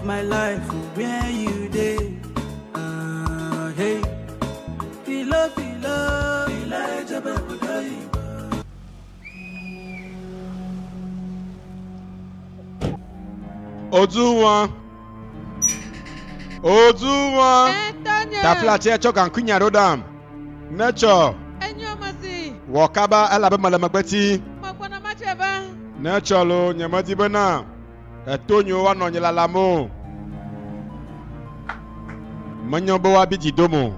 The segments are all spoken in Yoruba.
of my life, where you dey? Hey, below, Oduwa. Ta flache chokan kunya rodam. Nature. Wakaba alabe malamagbeti. Nature lo nyamadi bana. Etonyo wa no nyelalamo. Manyobo wa biji domo.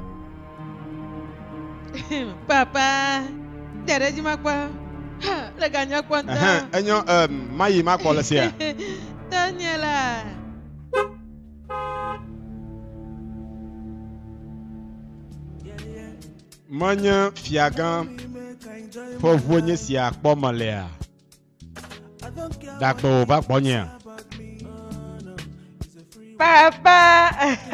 Papa, tereji makwa. Le ganya kwanta. Enyo mayi makwa lesia. Daniela. Manya fiagan pour venir si à Pomalea. D'accord, va bonien. Papa.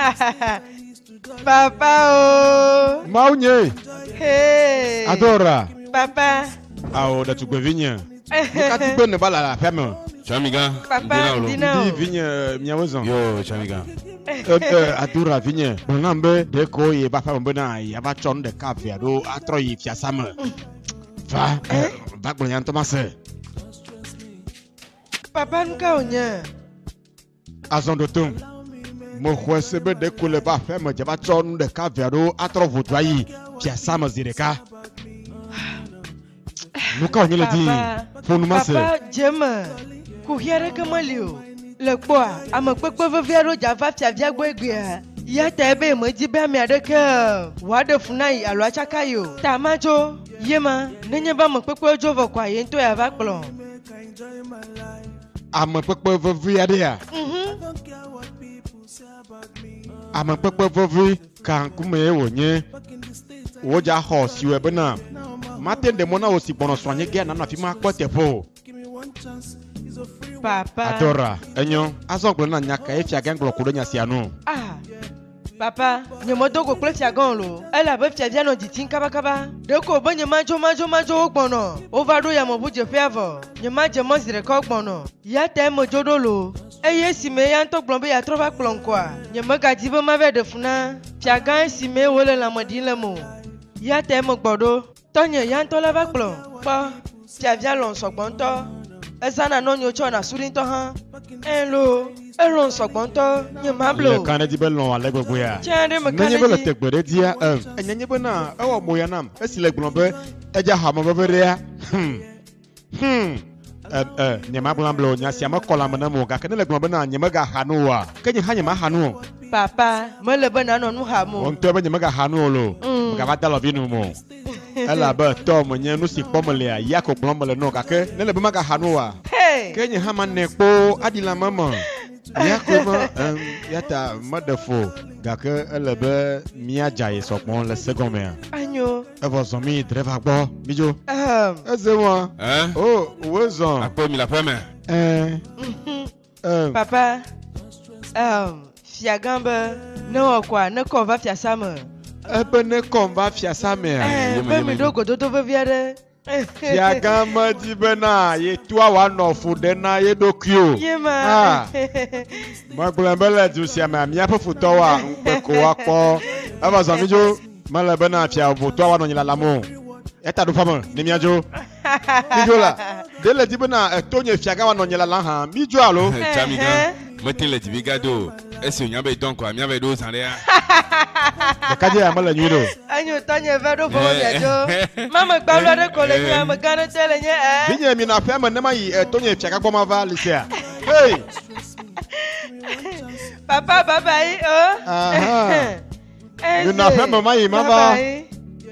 Papa oh. Maunye. Hey. Adora. Papa. Ah oh, da tu peux venir. Quand tu ne pas la ferme. Chamiga. Papa, dino. Dis vigne miawazon. Yo, Chamiga. Adora vigne. Bonambe de ko ye ba fa mbona ya ba chon de cafe do atro yi fiasama. Va, va bonyan Thomas. Papa nka onya. Azon de tom. Mo khwesebe de ko le ba fa me ja ba chon de cafe do atro vodwayi fiasama zireka. Nuka onye le di. Fonumase. Papa jema. Kuhiere kamalio. Le kwa amakpekpe veviaro java fiavia gwegwea. Ya tebe moji be mi adeke. Wade funai alo achakayo. Tamajo. Yema. Nenye ba makpekpe jova kwa yento ya vaklon. Amakpekpe veviade ya. Amakpekpe vevi kankume wonye. Woja ho siwe bena. Matin de mona aussi bono soigner guerre na fi ma ko tepo. Papa. Adora, enyo, azon na nyaka e fia ganglo ko nya sianu. Ah. Papa, nyemodo go kle fiagan lo. Ela be fiavia no ditin kaba. De ko bo nyemajo ogbono. Ovado ya mo buje fiavo. Nyemaje mo zire ko ogbono. Ya te mo jodo lo. Eye sime ya nto glombe ya trova klon kwa. Nyemaga dibo ma ve de funa. Fiagan sime wole la modin le mo. Ya te mo gbodo. Tonye ya nto la va klon. Pa, fiavia lon sogbonto. Ezana no nyocho na surinto ha. Enlo, elon sogbonto, nyemablo. Le kana di belon ale gbogbo ya. Chande me kana. Nenye bele tegbere dia enyenye bena e wo moya nam. Esile glombe eja ha mo bebere ya. Nyema blamblo nya sia makola mana mo ga kana le glombe na nyema ga hanu wa. Kenye ha nyema hanu. Papa, me le bena no nu ha mo. On to be nyema ga hanu lo. Ga ba dalo binu mo. Ela ba to mo nya no si pomole ya yako glombe no ga ke ne le be maga hanu wa. Kenye hama nekpo adila mama. Yakoma yata madafo gake elebe miajaye sokpon le second Agno. Evo zomi dreva gbo mijo. Ezewa. Oh, wezon. Apo mi la femme. Papa. Fiagambe no kwa ne ko va fiasama. Ebe ne kon va fiasame. Be mi dogo dodo veviere. Fiagama di bena ye tua wa no fude na ye dokio. Yema. Magbelembele du sia ma mi apofuto wa npeko wa po. Aba zamijo mala bena fia voto wa no nyila lamo. Eta do famo ni miajo. Mijo la. Dele di bena tonye fiaga wa no nyila la ha. Mijo alo. Chamiga. Metin le tibigado. Esi onyabe don kwa mi ave do sanre. De kaje ya mala nyiro. Anyo tanye vedo fo miajo. Mama gbalo de ko le ni am gana tele nye Binye mi na fema na mai tonye fiaga kwa ma va lisia. Hey. Papa baba yi oh. Aha. Mi na fema mai mama. Hey.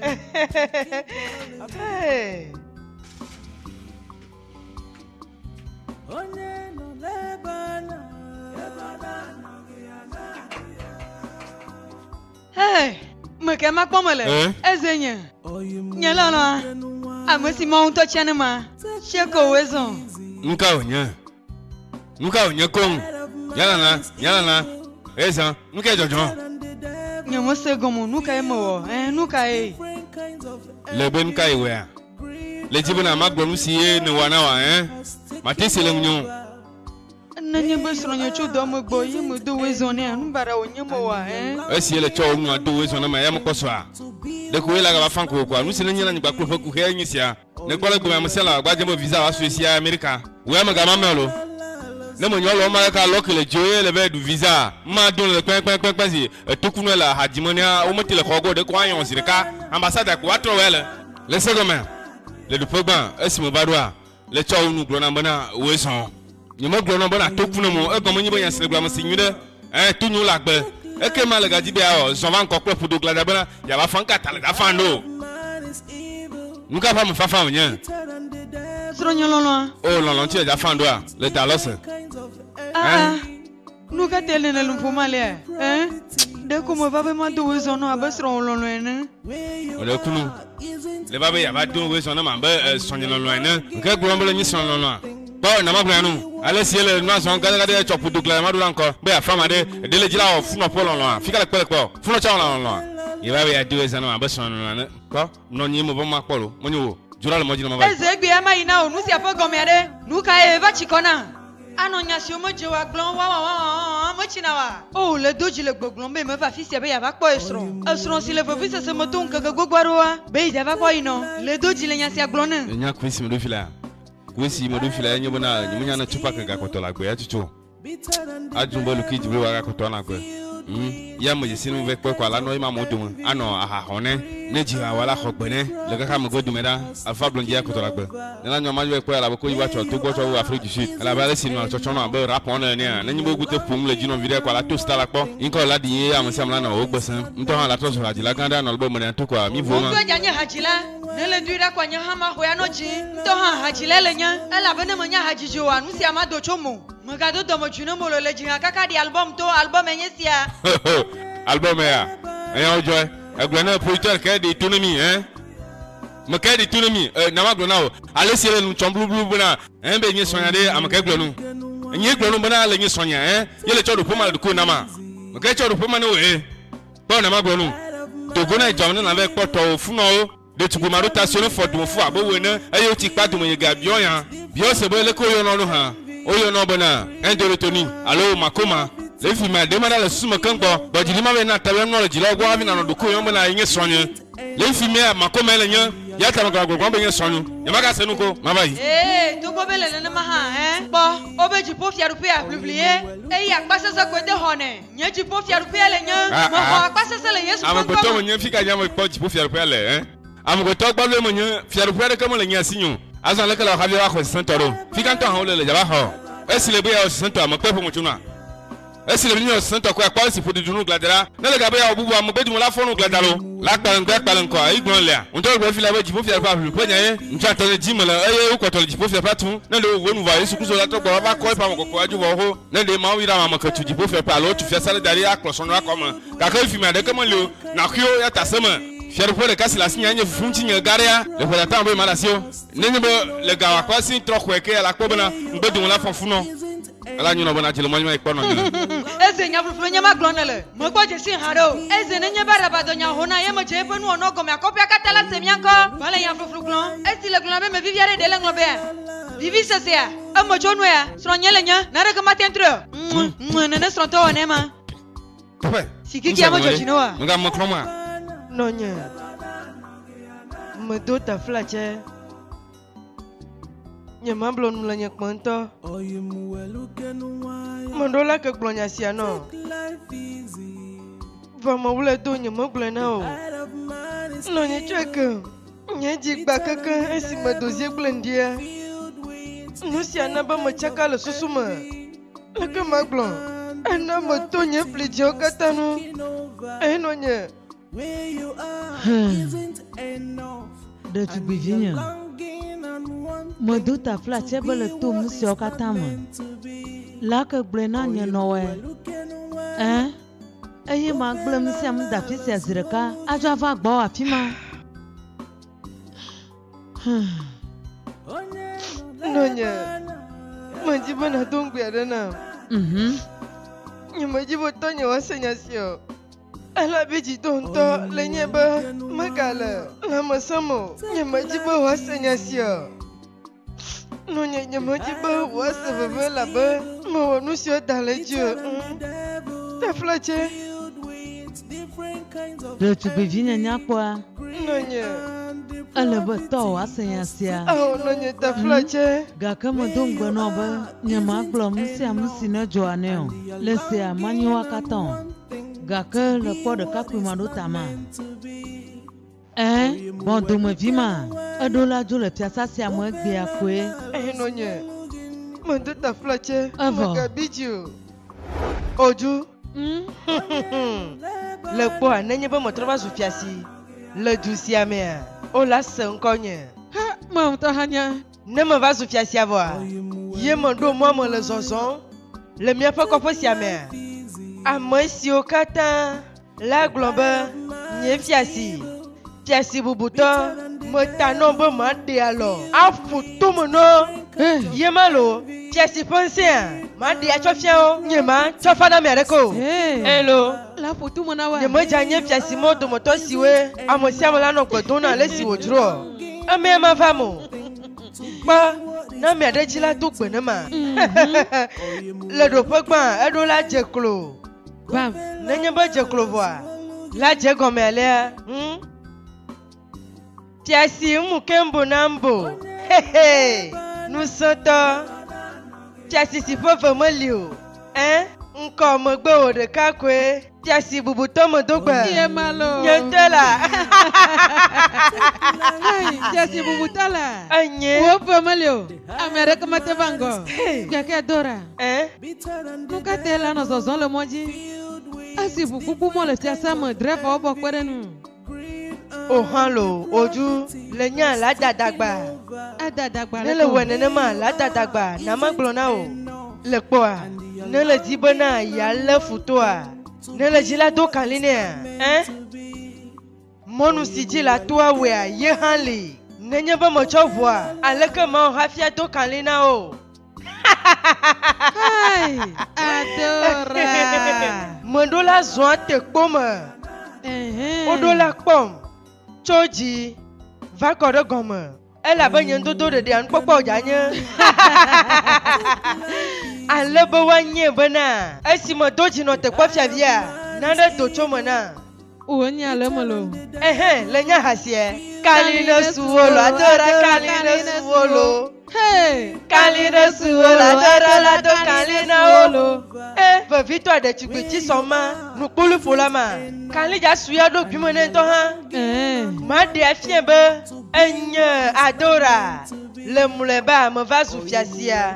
Hey, me ke ma pomele. Ezenye. Nyela na. Amesi mo unto chene ma. Sheko wezo. Nuka onya kong. Yala na. Eza, nuka jojo. Nyamo segomo nuka emo nuka e. Lebe nuka iwe. Le tibuna magbonu siye no wana wa Matisi le munyo. Nanya besronyo chudo mogbo yimu do wezone anubara onyemo wa Esi ele cho nu ado wezone ma yam koswa. De ko ela ga ba fanko ko anu sene nyina nyigba klo ku he nyisia. Ne kwala gbo ma sela gba jemo visa wa Suecia America. We ma ga ma melo. Ne mo nyolo ma ka lokele joye le be du visa. Ma don le pen si tokunu la hadimonia o motile ko go de ko ayon sirika ambassade ko atro wele. Le segoma. Le du pogba esi mo badwa. Le cho nu gro na bana weson. Nyemo gro na bana tokunu mo e ko mo nyibo yan selegba mo sinyude. Tunu la gbe. E ke ma le ga di be o so van ko pro do glada bana ya ba fan katale da fan do. Nuka fa mo fa fa nyen. Sronyo lolo. Oh lolo ti e ja fan do a. Le da lose. Nuka tele na lumpo male. De ko mo ba be ma do wezono abesron lolo ene. O de kunu. Le ba be ya ba do wezono ma be sonye lolo ene. Nke gbo mbele ni son lolo a. Ba na ma planu. Ale si ele no son gada gada chopu do glada ma do anko. Be ya fa ma de le jila o funo polo lolo a. Fika le pele ko. Funo cha lolo a. Ye ba be ya do wezono ma be son lolo ene. Ko no nyi mo ba ma polo. Mo nyi wo. Jura le mo jina ma ba. Ezegbe ama ina o nusi afo gomere. Nuka eva chikona. Anonya si o mo je wa glon wa mo china wa. Oh le doji le gboglon be me va fi se be ya va po esron. Esron si le fo fi se mo ton gaga gogwaro wa. Be ya va po ino. Le doji le nya si aglon na. Nya kwisi mo do fila. Kwisi mo do fila nyi bona nyi nya na chupa ka ko to la gbe ya chuchu. Ajumbo lu ki jibre wa ka ko to na gbe. Ya mo yesinu ve kwa la no ima mo dum. Ano aha hone. Ne jiwa wala khogbene. Le ka mo go dumeda. Alfa blondia ya ko to la gbe. Na nyo ma yo kwa la ko yiwa cho to go cho Afrique du Sud. La ba le sinu cho cho no be rap on ne na nyi bo gute pum le jino video kwa la to sta la po. Inko la di am sam la na o gbesan. Mto ha la to so la di la ganda no bo mo na to kwa mi vo ma. Ko janya hajila. Ne le duira kwa nya ha ma ho ya no ji. Mto ha hajile le nya. Ala bene mo nya hajiji wa nu si amado chomo. Magado do mo chuno mo le jinga kaka di album to album enyesia. Album ya. Eyan joy. Egbena producer ke di tunemi me ke di tunemi na ma glona o. Ale si le nu chomblu blu na. Be nyi sonya de am ke glonu. Nyi glonu bana le nyi sonya ye le chodo poma le ko na ma. Me ke chodo poma no Bo na ma glonu. To go na jam na ve poto funo o. De tugo ma rotation for do fu abo we na ayo ti pa do mo ye ga bio yan. Bio se bo le ko yo no ha. Oyo no bona endorotoni alo makoma le fi ma demanda le suma kanko do jili ma be na tawe no le jili ogwo abi na no do ko yo bona yin sonye le fi me makoma le nya ya ta ma gwo be yin sonye e ma ka senu ko ma bayi to ko be le ne ma ha bo obeji po fi arupia publier e ya pasa sa ko de hone nya ji po fi arupia le nya mo ko pasa sa le yesu ko am ko to mo nya fi ka nya mo po ji po fi arupia le am ko to gba le mo nya fi arupia de ka mo le nya sinyo azan le kala khabi wa ko sentoro fi kan to ha le jaba ho esile be ya sento am pe po mo chuna esile bi ni sento ko akwa si fodi dunu gladara na le ga be ya obubu am be dunu la fonu gladaro la kpalan ko igbon le on to gbe fi la be jipo fi pa lu ko nya nja to le jimala eye ko to le jipo fi pa tun na le wonu va yesu kuso la to gbo ba ko pa mo ko aju wo ho na le ma wi ra ma ko tu jipo fi pa lo tu fi sale dari akroso no akoma ka ka fi ma de ko mo le na kyo ya tasema fier pour le cas la signe anya funti nya garia le ko ta mbe mala sio nenye bo le ga wa kwasi tro ko eke ala ko bana mbe dun la fonfuno ala nyino bona jele mo nya ikpo no eze nya fufulu nya ma glonele mo ko je sin haro eze ne nya baraba do nya hona ye mo je pe nu ono go me akopia katala semianko bale nya fufulu glon esi le glon be me viviare de lenglo be vivi sesia amo chonu ya sronyele nya na re ko matentro ne sronto onema papa sikiki amo chinoa nga mo kloma Nonya. Medo ta flache. Nyama blon mlanya kwanto. Mandola ke blonya siano. Vama wule do nyama blena o. Nonya cheke. Nyaji bakaka esi madozie blendia. Nusiana ba machaka le susuma. Leke maglon. Ana motonya flijo katanu. Nonya. De tu bivinya Modu ta flache bele tu musio katama la ke blena nya nowe eye ma gblem siam da fi se zireka aja va gbo afima Nonya majibo na dongbe adana majibo tonya wasenya sio ala beji tonto lenye ba magala la masamo nyamajibo wasenya sio no nyamajibo wasababa la ba Mon nous sommes dans les dieux. T'as flotté. Le tu peux venir n'y a quoi? Non, Elle va t'en asseoir. oh non, t'as flotté. Gaka mo donc bonoba, nyama glom si amusina joaneo. Laissez à manioa katon. Gaka le pot de kakumano tama. Bon de me vima. Adola jo le piasa si à moi de akwe. Non, mon deux t'as flotté. Avant. Gabidjo. Oju. Le poids n'est pas mon travail sur Fiassi. Le douci à mer. Oh là, c'est un cogne. Ha, maman tahanya. Ne me va sur Fiassi à voir. Yé mon dos, moi, mon le zonzon. Le mien pas qu'on fasse à mer. À moi, si au kata. La globe. Nye Fiassi. Fiassi boubuta. Me tanon be mande alors. A foutu mon nom. Yé malo. Fiassi pensé. Mande a chofia. Nyema. Chofana mereko. Hello. La photo mon awa. Ne me janye Fiassi mo de moto siwe. Amosi amola no kodona le si wodro. Ame ma vamo. Ba na me de jila to gbene ma. Le do pogba e do la jeklo. Bam. Ne nye ba jeklo voa. La je gomele. Fiassi mu kembo nambo. Nous sommes Fiassi si faut vraiment lio. Encore me gbe de kakwe. Fiassi bubuto me dogba. Qui est malo? Nyentela. Fiassi bubutala. Anye. Wo pamalio. Amerika mate vango. Gaka dora. Nuka tela no zozon le moji. Asi bukuku mo le fiasa me drefa obo kwere nu. Oh halo, oju le nya la dadagba. Adadagba Ne le wenene ma la dadagba na ma glona o. Le poa. Ne le dibona ya le futoa. Ne le jila do kaline. Monu si jila toa we ye hanli. Ne nye ba mo chovwa. Aleke ma hafia do kalina o. Hai, adora. Mondola zwa te kpoma. Odola kpom. Choji. Va kore gomme. Elle a bien dodo de un popo janye. Ale bo wanye bana. Esi mo doji no te kwa fiavia. Nanda to chomona. Uonya le malo. Le nya hasie. Kalina suolo adora kalina suolo. Hey, Kalina suolo adora la do kalina olo. Va vite de chibiti soma. Nukulu fulama. Kalija suya do bimone to ha. Ma de afien be. Enye adora. Le muleba me va sou Fiassia.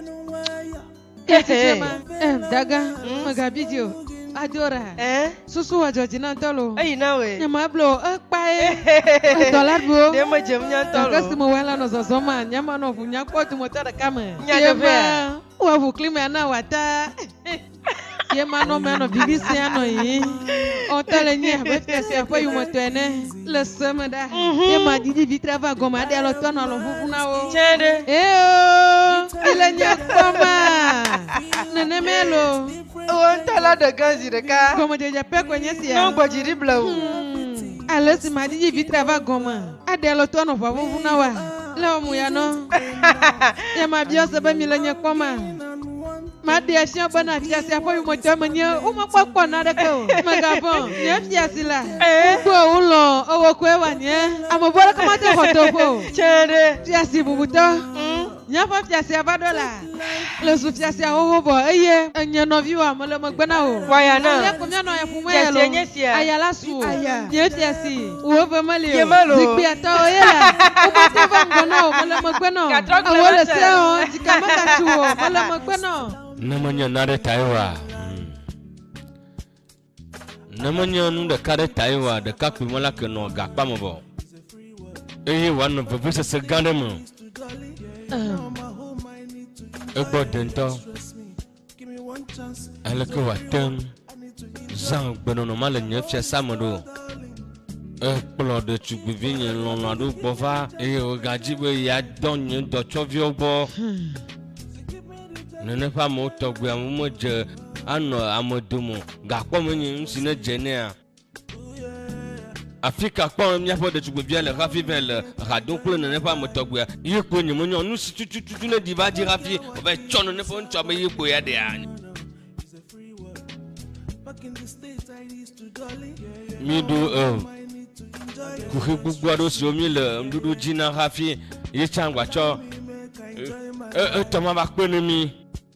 Daga, magabidio. Adora. Susu wa Georgina Ntolo. Ayi na we. Nyama blo, pae. Dollar bo. De mo jem nya Ntolo. Kasi mo wala no zozoma, nyama no fu nya kwa tu motora kama. Nya de be. Wa fu klima na wata. Yema no me no bibi se ano yi. On tele ni ba Fiassi apo yu motene. Le semada. Yema didi vitrava goma de lo tono lo fufu na o. Chende. Ile nya koma. Nene melo. On tala de ganzi de ka. Como je jape kwenye sia. Non gbajiri blau. Alesi ma didi vitrava goma. Ade lo tono fa fufu na wa. Le mu ya no. Yema bio se ba mi le nya koma. Ma dia sia bana Fiassi apo yu motomanya uma kwakwa na de ko magabon ye Fiassi la ko ulo owo ko ewa ni amobora kama te hotofo Chende. Fiassi bubuto nya fa Fiassi abadola le su Fiassi awo bo eye enye no viwa mo le mogbena o Waya na. le ko mi no ye fumo Fiassi ye enye sia. lo ayala su Aya. ye Fiassi wo be mali Ye o malo. zikpi ata o ye la o ba te fa ngona o mo le mogbena Katrok le awo le mate. se o jikamaka tu o mo le mogbena Namanya nare taiwa. Namanya nu de kare taiwa de kaku mola ke no gakpa mo bo. Wan no vese se gande mo. Egbo dento. Ale ko watem. Zang beno no male nye Fiassi amodo. Ekplo de tugbivi nye lon adu bofa o gaji be ya don nye do chovio bo. Nene pa mo togbe amu je ano amodumo gakpo mo nyi nsine jene a Afrika kpɔn miaƒe ɖetugbevia le hafi vɛ le radon kple nene ƒe ametɔgbea ye kpoe nye menyo nu si tututu ne di va dzi hafi o va tsɔ nene ƒe ŋutsua be ye kpoe ya ɖea. Mi ɖo kuxi gbogbo aɖewo siwo mi le nuɖuɖu dzi na hafi ye tsã gbatsɔ etɔ ma va kpe ne mi.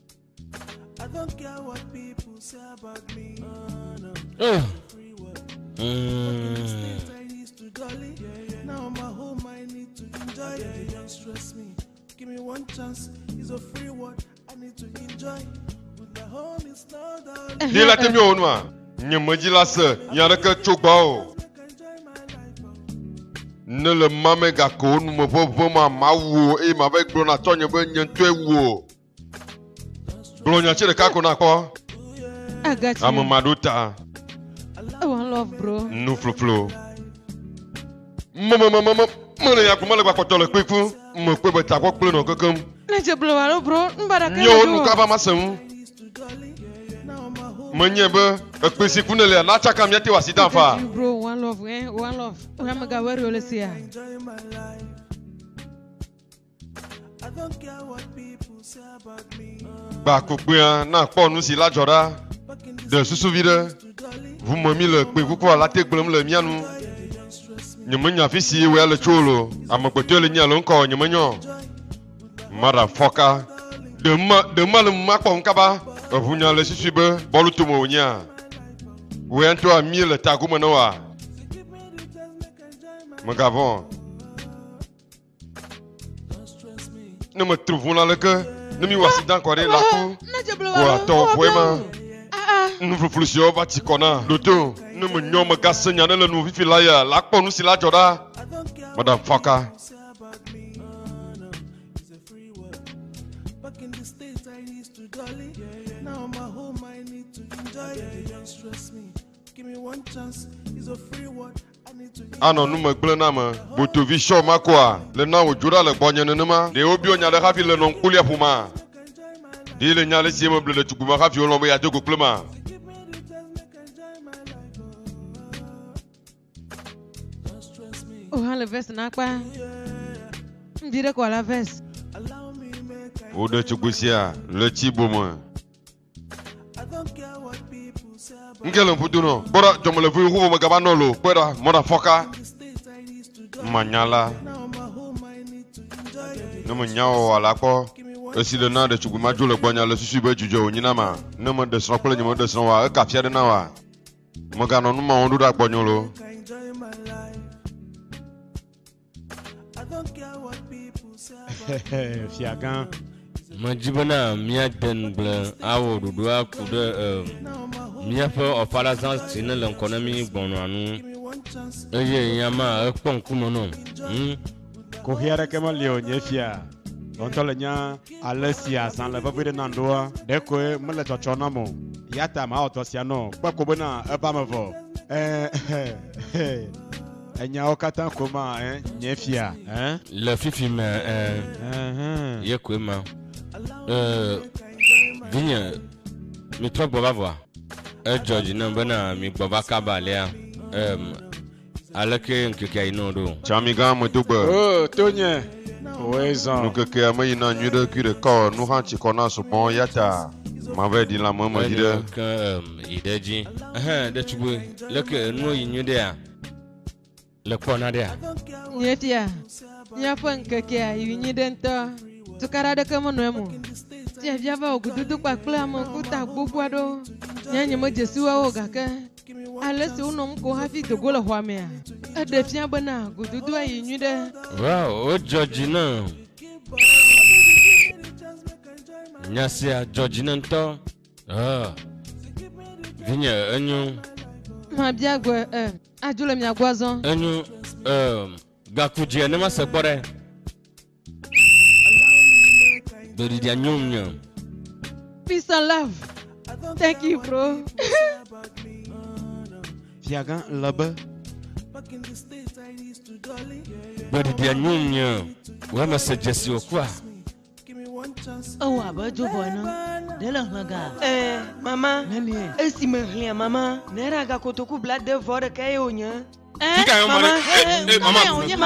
Dila te mi onwa. Nye medzi la se, nya ɖeke tso gbɔ. Ne le mame gako nu me ʋeʋe ma wu eye ma va gblɔ na tɔ nye be nye ŋutɔe wu. Gblɔ nya tsi ɖeka ko na kpɔ. Ame ma ɖo ta. One love, bro. Nu floflo. Mele ya kuma le gbakpɔtɔ le kpeku. Me kpe be ta kɔ kple nɔ kekem. Ne je blo walo, bro. Mbara ka. Nyo nu ka va ma se ŋu. Menye be ekpe si ku ne le na tsaka miate wasi dan fa. Bro, one love, one love. Oya me ga wari ole sia. Ba kokpea na kpɔ nu si la dzɔ ɖa. De susu vi ɖe. Vous me mis le kpe kuku ala te gblem le mia nu. Nye menya afi si wea le tso lo. Amegbetɔ le nya le ŋkɔ nye menyo. Motherfucker. De ma le ma kpɔ nkaba. Eʋunya le susu be bɔlu tome wonya. Wea ŋutɔ ami le tagume ne wa. Megavɔ. Ne me tru ʋu la leke. Ne mi wasi dan kɔ ɖe la ku. Ko atɔ ƒoe ma. Nu fluflu siwo va tsi kɔ na. Dodo. Ne me nyɔ me gase nya ne le nu fifi la ya. La kpɔ nu si la dzɔ ɖa. Motherfucker. Ano nu me gble na me. Botovi sɔ ma koa. Le na wo dzo ɖa le gbɔnye nenema. Ɖe wo bio nya ɖe hafi le nɔ ŋkulia ƒoma. Ɖe le nya le sie me ble le tugu ma hafi wolɔ̃ be yeado go kple ma. Oha le vest na kpa. Ndi ɖe ko la vest. Wo ɖe tugbu sia le tsi bome. Nke le ƒudo nɔ. Kpɔɖa dzɔmeleʋu ʋuvo me gaba nɔ lo. Kpɔɖa motherfucker. Manyala. Ne me nya wɔ la kpɔ. Esi le na ɖe tugbu ma dzo le gbɔnya le susu be dzudzɔ wo nyina ma. Ne me ɖe srɔ̃ kple nye me ɖe srɔ̃ wa eka fia ɖe na wa. Meganɔ nu ma wɔm ɖo ɖa gbɔnyo lo. Fiagã. Medzi bena míade nugble awɔ ɖoɖo aku ɖe míaƒe ɔfalazã si ne le ŋkɔ ne mi gbɔnɔa nu eye nyama ekpɔ ŋkume nɔ. Kohi aɖeke meli o nye fia. Ŋutɔ le nya ale si azã le veve ɖe na ɖoa. Ɖekoe mele tsɔtsɔ na mo. Ya ta ma wɔ tɔ sia nɔ. Kpe ko bena eba me vɔ. Enyawo katã ko ma nye fia. Le fifi me ye koe ma. Vinye mi trɔ gbɔ va vɔa. Edzɔ dzi nam bena mi gbɔ va kaba lea. Aleke nkekea yi nɔ ɖo. Tsami gã me do gbe. Tonye. Owe zɔn. Nukekea me yina nyui ɖe kui ɖeka nu hã tsi kɔ na sopɔn ya ta. Ma ve di la me me di ɖe. Ke yi ɖe dzi. Ɖetugbe leke nu yi nyui ɖea. Le kpɔna ɖea. Nye fia. Míaƒe ŋkekea yi nyi ɖe ŋutɔ. Tukaɖa ɖeke menɔ emo. Tiavia va wɔ gududu kpakple amekuta gbogbo aɖewo. Nye medze si woawo gake. Ale si wonɔ ŋu ko hafi dogo le xɔa mea. Eɖe fia bena gududua yi nyui ɖe. Wow, o dzɔ dzi na. Nya sia dzɔ dzi na ŋutɔ. Vinye enyo. Mabia gbe adzo le mia gbɔ azɔ. Enyo gakudzi ne ma se kpɔ ɖe. Beɖiɖia nyom nye. Peace and love. Thank you, bro. Fiagã lebe. Beɖiɖia nyom nye. Wo me se dzesi o kua. Oh, abe dzo vɔ na. De le hlẽga. Mama. Esi me hlia mama. Ne ra ga kotoku bla de vɔ ɖeka ye wonye. Fika yo mama. Mama.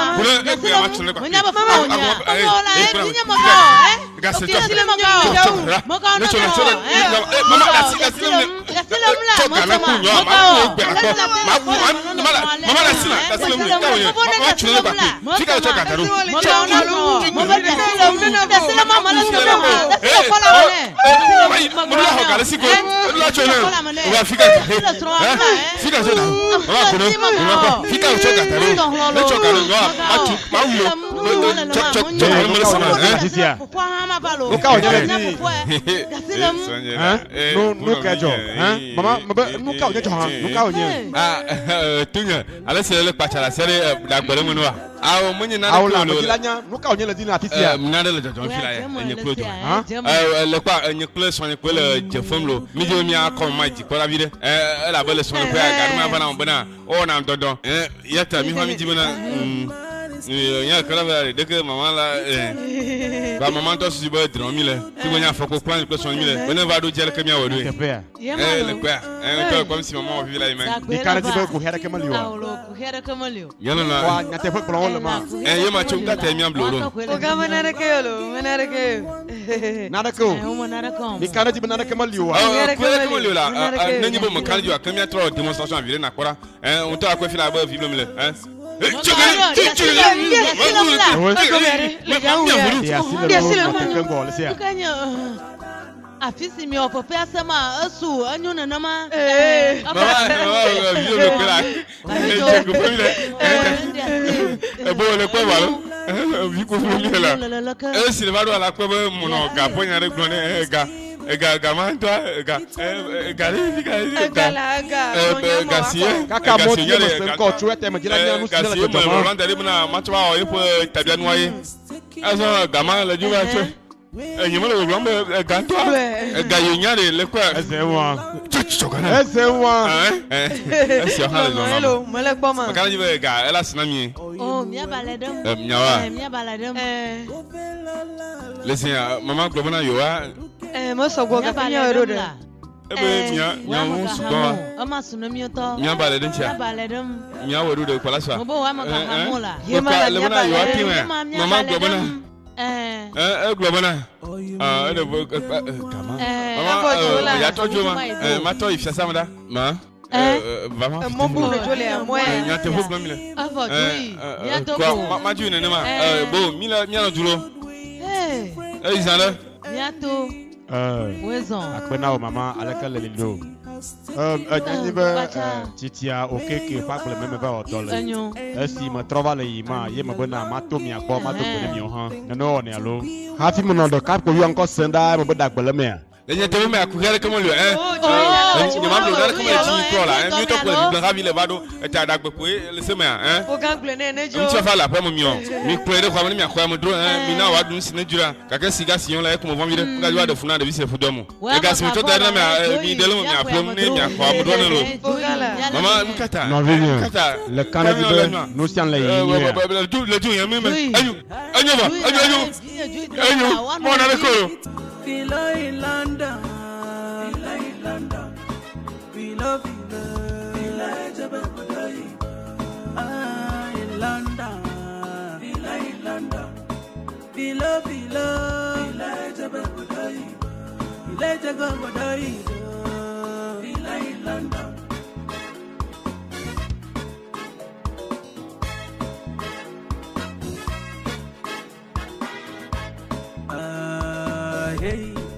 Fica o choca taro. Le choca no no kejo. Mama, no ka onye johan, no ka onye. Tunya, ala se le pachala sere da gbere mu no a. Awo munyi na ko lo. No ka onye le dina atisia. Na de le jojo fila ya, enye klo jo. Le kwa enye klo so enye klo le jefom lo. Mi je mi akọ ma ji ko la bi de. La bele so ko ya ga ma bana bana. O na dodo. Yata mi ho mi ji bana. Ya kala ba de ke mama la ba mama to si ba dron mi le. Ti mo nya foko plan ko so mi le. Wona va do jele ke mi awodo. Le kwa. To comme si maman vi la ime. Di kana ti ba ku hera ke malio. Ku hera ke malio. Yana na. Wa nya te fo plan le ma. Ye ma chunga te mi ambloro. O ga manara ke yolo, manara ke. Nada ko. Di kana ti ba nada ke malio wa. Ku hera ke malio la. Na ni bo mo kan ju akami atro demonstration avire na kora. On to akwa fi la ba vi le le. Afisi mi ofofe asema asu anyu na nama le kwa walo vi ko fu mi la si le va do ala kwa mo no ga ponya re glone ga man to ga kaka mo ti mo ko tu ete mo jira nya nu si le to mo ran dare na ma to wa o ipo tabia nu aye aso ga man le ju wa to ẹ̀yin mo le wo gbe ga to ga yonya le kwa ese wa ese ha le hello mo le gbo ma ka ji be ga ela sina mi oh mi abaledem mi abaledem listen mama gbo na yo wa mo so go ga nya ero de ebe nya wo sugo ama sunami to nya baledem cha baledem nya wo do kwala so mo bo wa ma ka hamola ye ma le na yo ati mama gbo na globana ele bo kama mama ya tojo ma ma to ifia samada ma vama mo bu ne jole mo e nya te fu gbamile avo jui ya to ko ma ju ne ma bo mi la duro izana ya to wezon akpena o mama alaka le lindo ni ba titia okeke fa kle meme ba otole esi ma trova le ima ye ma bona ma to mi akpo ma to ko mi o han no ne alo ha fi mo no do ka ko yu anko senda mo boda gbele me le te me akugere comme le ni ma blo dare comme ti ko la mi to ko le ravi le vado ta dagbe ko le seme o gangle ne jo mi ti fa la pa mo mi o mi ko de kwa mi akwa mo dro mi na wa dun sine jura ka ke siga siyon la e ko mo von mi de ga wa de funa de bi se fu do mo e ga si mi to dare na mi de lo mi akwa mo ne mi akwa mo do ne lo mama mi kata non kata le kana di be no sian la yi le ju yan mi me ayu mo na le ko Filo in London, Filo, in London, hey.